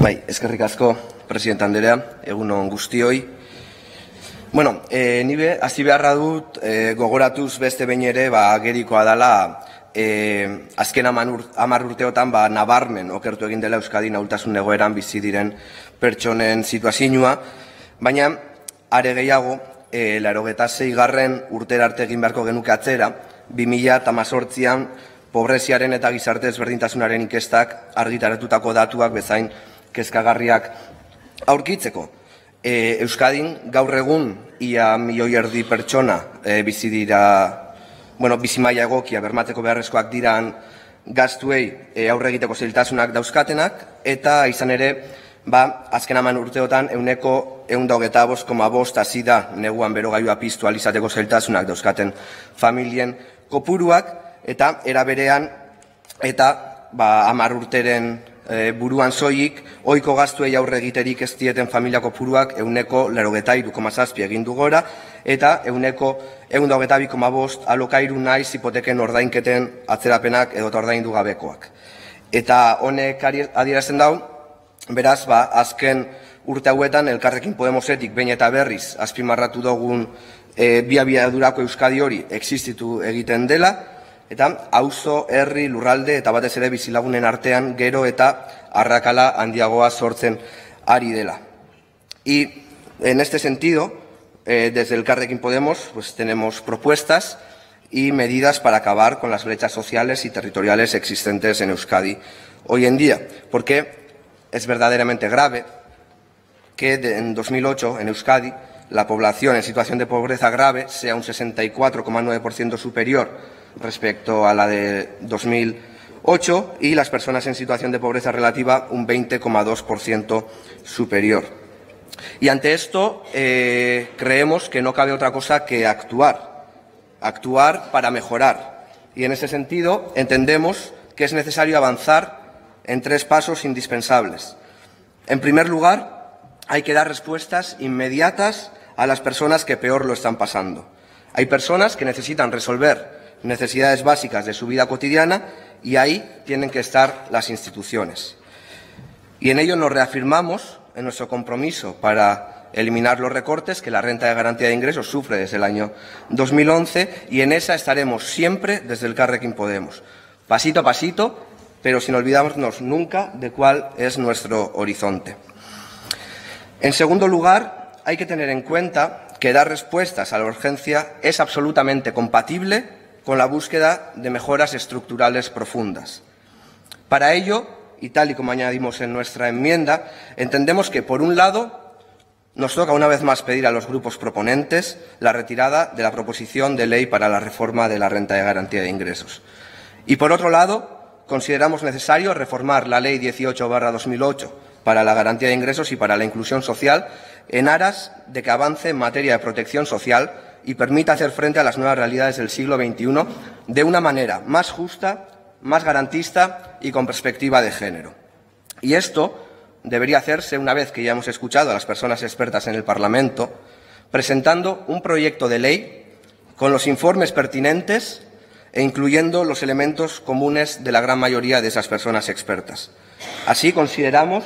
Eskerrik asko, presidente Anderea, egun on guztioi. Bueno, nire hasi beharra dut gogoratuz beste behin ere gerikoa dela azken 10 urteotan nabarmen okertu egin dela Euskadin ahultasun egoeran bizi diren pertsonen situazioa, baina are gehiago 86. urtera arte egin beharko genuke atzera, 2018an pobreziaren eta gizarte ezberdintasunaren inkestak argitaratutako datuak bezain kezkagarriak aurkitzeko. Euskadin gaur egun ia 1,5 milioi pertsona bizi dira, bizi maila egokia bermatzeko beharrezkoak diran gastuei aurre egiteko zailtasunak dauzkatenak, eta izan ere, azken 10 urteotan 125,5 hasi da neguan berogailua piztu ahal izateko zailtasunak dauzkaten familien kopuruak, eta era berean eta 10 urteren buruan soilik ohiko gastuei aurre egiterik ez dieten familia kopuruak 83,7 egin du gora, eta 122,5 alokairu naiz hipoteken ordainketen atzerapenak edo ordaindu gabekoak. Eta honek adierazten dau, beraz, azken urte hauetan Elkarrekin Podemosetik behin eta berriz azpimarratu dugun bi abiadurako Euskadi hori existitu egiten dela, eta auzo, herri, lurralde eta batez ere bizilagunen artean gero eta arrakala handiagoa sortzen ari dela. Y en este sentido, desde Elkarrekin Podemos, tenemos propuestas y medidas para acabar con las brechas sociales y territoriales existentes en Euskadi hoy en día, porque es verdaderamente grave que en 2008 en Euskadi la población en situación de pobreza grave sea un 64,9% superior respecto a la de 2008 y las personas en situación de pobreza relativa un 20,2% superior. Y ante esto creemos que no cabe otra cosa que actuar para mejorar. Y en ese sentido entendemos que es necesario avanzar en 3 pasos indispensables. En primer lugar, hay que dar respuestas inmediatas a las personas que peor lo están pasando. Hay personas que necesitan resolver necesidades básicas de su vida cotidiana y ahí tienen que estar las instituciones. Y en ello nos reafirmamos en nuestro compromiso para eliminar los recortes que la renta de garantía de ingresos sufre desde el año 2011, y en esa estaremos siempre desde Elkarrekin Podemos, pasito a pasito, pero sin olvidarnos nunca de cuál es nuestro horizonte. En segundo lugar, hay que tener en cuenta que dar respuestas a la urgencia es absolutamente compatible con la búsqueda de mejoras estructurales profundas. Para ello, y tal y como añadimos en nuestra enmienda, entendemos que, por un lado, nos toca una vez más pedir a los grupos proponentes la retirada de la proposición de ley para la reforma de la renta de garantía de ingresos. Y, por otro lado, consideramos necesario reformar la Ley 18/2008 para la garantía de ingresos y para la inclusión social en aras de que avance en materia de protección social y permita hacer frente a las nuevas realidades del siglo XXI de una manera más justa, más garantista y con perspectiva de género. Y esto debería hacerse una vez que ya hemos escuchado a las personas expertas en el Parlamento, presentando un proyecto de ley con los informes pertinentes e incluyendo los elementos comunes de la gran mayoría de esas personas expertas. Así consideramos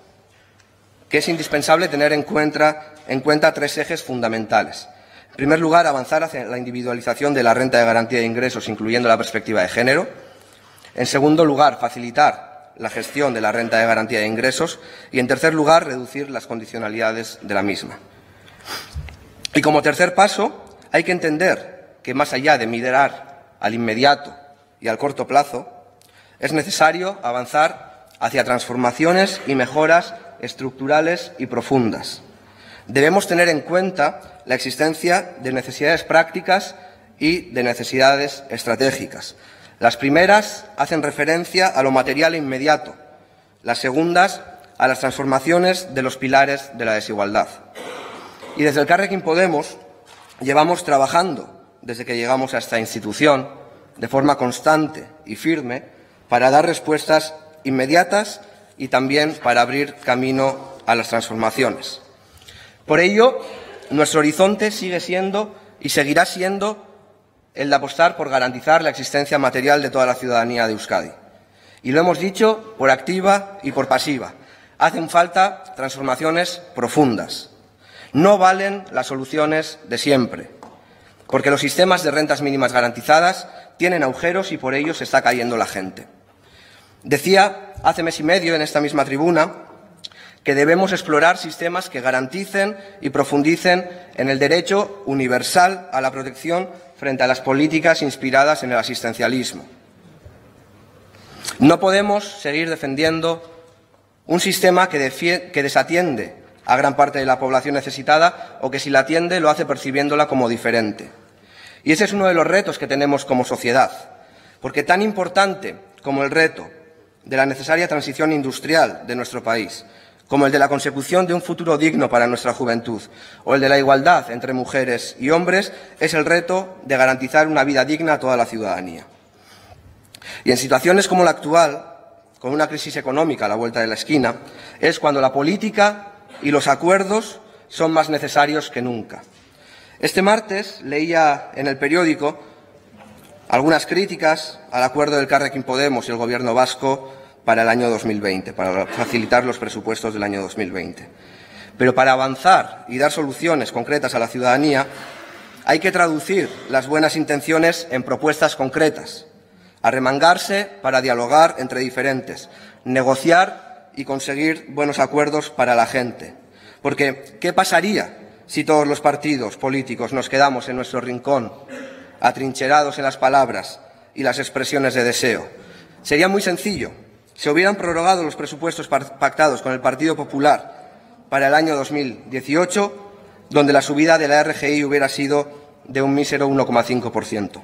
que es indispensable tener en cuenta 3 ejes fundamentales. En primer lugar, avanzar hacia la individualización de la renta de garantía de ingresos, incluyendo la perspectiva de género. En segundo lugar, facilitar la gestión de la renta de garantía de ingresos. Y, en tercer lugar, reducir las condicionalidades de la misma. Y como tercer paso, hay que entender que, más allá de mirar al inmediato y al corto plazo, es necesario avanzar hacia transformaciones y mejoras estructurales y profundas. Debemos tener en cuenta la existencia de necesidades prácticas y de necesidades estratégicas. Las primeras hacen referencia a lo material e inmediato, las segundas a las transformaciones de los pilares de la desigualdad. Y desde Elkarrekin Podemos llevamos trabajando desde que llegamos a esta institución de forma constante y firme para dar respuestas inmediatas y también para abrir camino a las transformaciones. Por ello, nuestro horizonte sigue siendo y seguirá siendo el de apostar por garantizar la existencia material de toda la ciudadanía de Euskadi. Y lo hemos dicho por activa y por pasiva. Hacen falta transformaciones profundas. No valen las soluciones de siempre, porque los sistemas de rentas mínimas garantizadas tienen agujeros y por ello se está cayendo la gente. Decía hace mes y medio en esta misma tribuna que debemos explorar sistemas que garanticen y profundicen en el derecho universal a la protección frente a las políticas inspiradas en el asistencialismo. No podemos seguir defendiendo un sistema que desatiende a gran parte de la población necesitada o que si la atiende lo hace percibiéndola como diferente. Y ese es uno de los retos que tenemos como sociedad, porque tan importante como el reto de la necesaria transición industrial de nuestro país, como el de la consecución de un futuro digno para nuestra juventud o el de la igualdad entre mujeres y hombres, es el reto de garantizar una vida digna a toda la ciudadanía. Y en situaciones como la actual, con una crisis económica a la vuelta de la esquina, es cuando la política y los acuerdos son más necesarios que nunca. Este martes leía en el periódico algunas críticas al acuerdo del Elkarrekin Podemos y el Gobierno vasco para el año 2020, para facilitar los presupuestos del año 2020. Pero para avanzar y dar soluciones concretas a la ciudadanía hay que traducir las buenas intenciones en propuestas concretas, arremangarse para dialogar entre diferentes, negociar y conseguir buenos acuerdos para la gente. Porque, ¿qué pasaría si todos los partidos políticos nos quedamos en nuestro rincón, atrincherados en las palabras y las expresiones de deseo? Sería muy sencillo. Se hubieran prorrogado los presupuestos pactados con el Partido Popular para el año 2018, donde la subida de la RGI hubiera sido de un mísero 1,5%.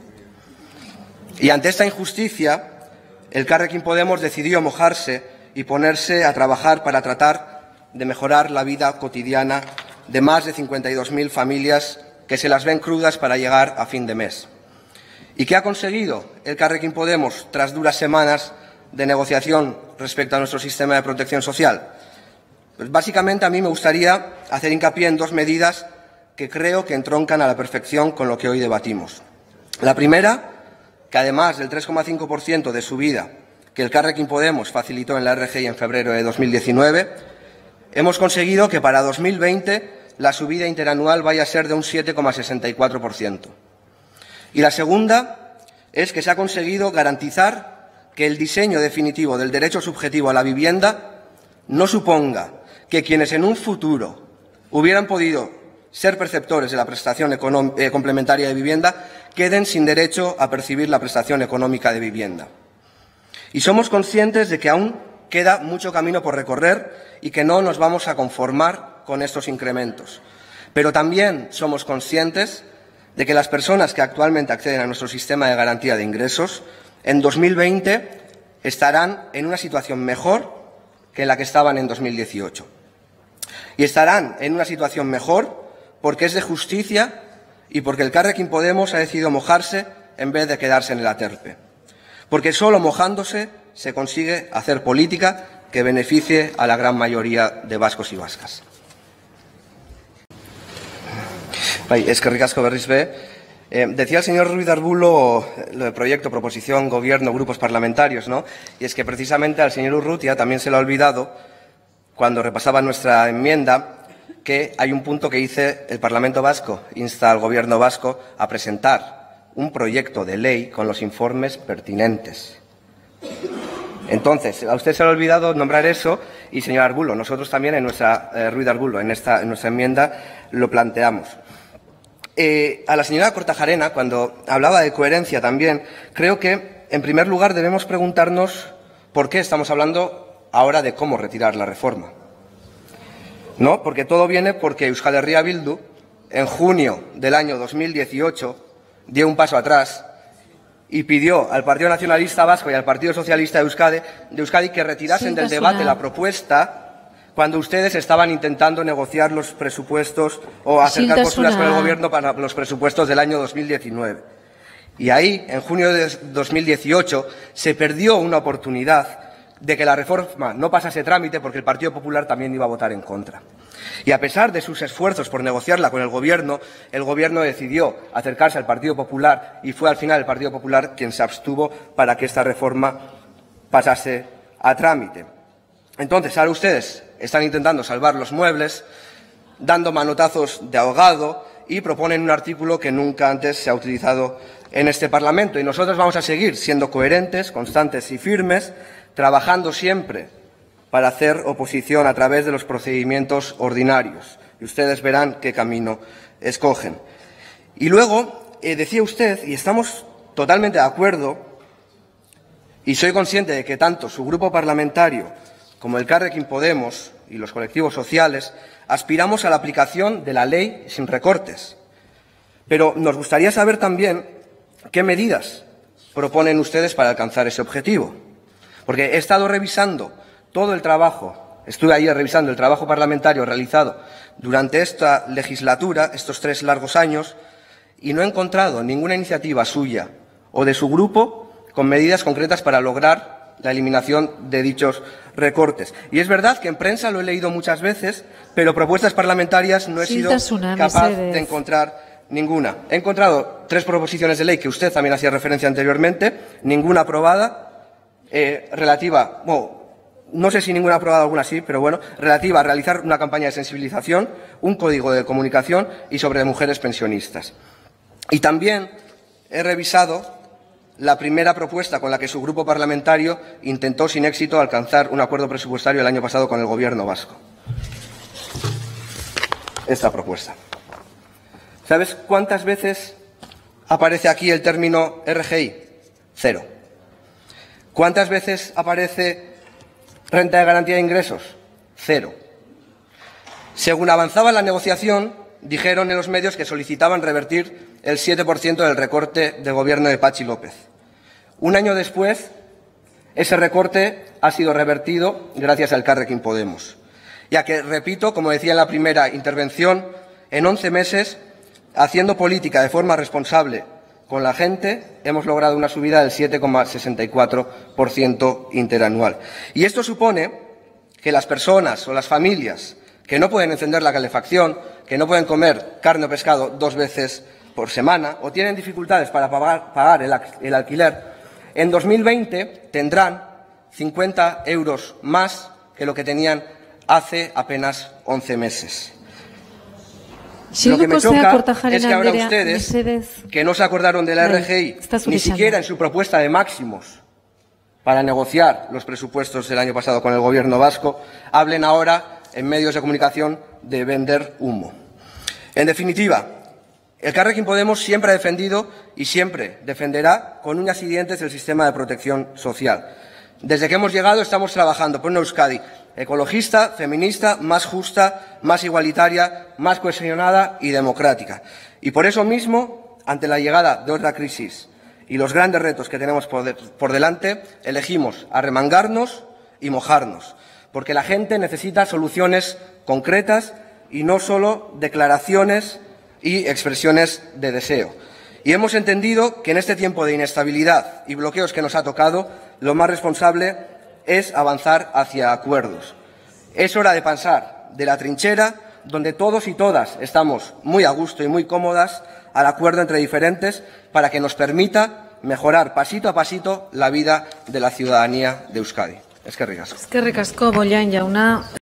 Y ante esta injusticia, el Elkarrekin Podemos decidió mojarse y ponerse a trabajar para tratar de mejorar la vida cotidiana de más de 52.000 familias que se las ven crudas para llegar a fin de mes. ¿Y qué ha conseguido el Elkarrekin Podemos tras duras semanas de negociación respecto a nuestro sistema de protección social? Pues básicamente a mí me gustaría hacer hincapié en dos medidas que creo que entroncan a la perfección con lo que hoy debatimos. La primera, que además del 3,5% de subida que el Elkarrekin Podemos facilitó en la RGI en febrero de 2019, hemos conseguido que para 2020 la subida interanual vaya a ser de un 7,64%. Y la segunda es que se ha conseguido garantizar que el diseño definitivo del derecho subjetivo a la vivienda no suponga que quienes en un futuro hubieran podido ser perceptores de la prestación complementaria de vivienda queden sin derecho a percibir la prestación económica de vivienda. Y somos conscientes de que aún queda mucho camino por recorrer y que no nos vamos a conformar con estos incrementos. Pero también somos conscientes de que las personas que actualmente acceden a nuestro sistema de garantía de ingresos en 2020 estarán en una situación mejor que la que estaban en 2018. Y estarán en una situación mejor porque es de justicia y porque el Elkarrekin Podemos ha decidido mojarse en vez de quedarse en el aterpe. Porque solo mojándose se consigue hacer política que beneficie a la gran mayoría de vascos y vascas. Eskerrik asko berriz be. Decía el señor Ruiz de Arbulo lo de proyecto, proposición, gobierno, grupos parlamentarios, ¿no? Y es que precisamente al señor Urrutia también se le ha olvidado, cuando repasaba nuestra enmienda, que hay un punto que dice: el Parlamento Vasco insta al Gobierno vasco a presentar un proyecto de ley con los informes pertinentes. Entonces, a usted se le ha olvidado nombrar eso y, señor Arbulo, nosotros también en nuestra, Ruiz de Arbulo, en nuestra enmienda lo planteamos. A la señora Kortajarena, cuando hablaba de coherencia también, creo que, en primer lugar, debemos preguntarnos por qué estamos hablando ahora de cómo retirar la reforma. ¿No? Porque todo viene porque Euskal Herria Bildu, en junio del año 2018, dio un paso atrás y pidió al Partido Nacionalista Vasco y al Partido Socialista de Euskadi que retirasen del debate la propuesta cuando ustedes estaban intentando negociar los presupuestos o acercar posturas con el Gobierno para los presupuestos del año 2019. Y ahí, en junio de 2018, se perdió una oportunidad de que la reforma no pasase trámite porque el Partido Popular también iba a votar en contra. Y a pesar de sus esfuerzos por negociarla con el Gobierno decidió acercarse al Partido Popular y fue al final el Partido Popular quien se abstuvo para que esta reforma pasase a trámite. Entonces, ahora ustedes están intentando salvar los muebles, dando manotazos de ahogado y proponen un artículo que nunca antes se ha utilizado en este Parlamento. Y nosotros vamos a seguir siendo coherentes, constantes y firmes, trabajando siempre para hacer oposición a través de los procedimientos ordinarios. Y ustedes verán qué camino escogen. Y luego, decía usted, y estamos totalmente de acuerdo, y soy consciente de que tanto su grupo parlamentario como Elkarrekin Podemos y los colectivos sociales aspiramos a la aplicación de la ley sin recortes. Pero nos gustaría saber también qué medidas proponen ustedes para alcanzar ese objetivo. Porque he estado revisando todo el trabajo, estuve ayer revisando el trabajo parlamentario realizado durante esta legislatura, estos 3 largos años, y no he encontrado ninguna iniciativa suya o de su grupo con medidas concretas para lograr la eliminación de dichos recortes. Y es verdad que en prensa lo he leído muchas veces, pero propuestas parlamentarias no he sido capaz de encontrar ninguna. He encontrado 3 proposiciones de ley que usted también hacía referencia anteriormente, ninguna aprobada, relativa, bueno, no sé si ninguna aprobada, alguna sí, pero bueno, relativa a realizar una campaña de sensibilización, un código de comunicación y sobre mujeres pensionistas. Y también he revisado la primera propuesta con la que su grupo parlamentario intentó sin éxito alcanzar un acuerdo presupuestario el año pasado con el Gobierno vasco. Esta propuesta. ¿Sabes cuántas veces aparece aquí el término RGI? 0. ¿Cuántas veces aparece renta de garantía de ingresos? 0. Según avanzaba la negociación, dijeron en los medios que solicitaban revertir el 7% del recorte de gobierno de Patxi López. Un año después, ese recorte ha sido revertido gracias al Elkarrekin Podemos. Ya que, repito, como decía en la primera intervención, en 11 meses, haciendo política de forma responsable con la gente, hemos logrado una subida del 7,64% interanual. Y esto supone que las personas o las familias que no pueden encender la calefacción, que no pueden comer carne o pescado 2 veces por semana o tienen dificultades para pagar el alquiler, en 2020 tendrán 50 euros más que lo que tenían hace apenas 11 meses. Lo que me choca es que ahora ustedes, que no se acordaron de la RGI, ni siquiera en su propuesta de máximos para negociar los presupuestos del año pasado con el Gobierno vasco, hablen ahora en medios de comunicación de vender humo. En definitiva, Elkarrekin Podemos siempre ha defendido y siempre defenderá con uñas y dientes el sistema de protección social. Desde que hemos llegado estamos trabajando por una Euskadi ecologista, feminista, más justa, más igualitaria, más cohesionada y democrática. Y por eso mismo, ante la llegada de otra crisis y los grandes retos que tenemos por delante, elegimos arremangarnos y mojarnos, porque la gente necesita soluciones concretas y no solo declaraciones y expresiones de deseo. Y hemos entendido que en este tiempo de inestabilidad y bloqueos que nos ha tocado, lo más responsable es avanzar hacia acuerdos. Es hora de pasar de la trinchera, donde todos y todas estamos muy a gusto y muy cómodas, al acuerdo entre diferentes para que nos permita mejorar pasito a pasito la vida de la ciudadanía de Euskadi. Eskerrik asko. Eskerrik asko, Bollain jauna.